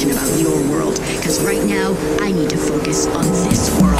information about your world, because right now, I need to focus on this world.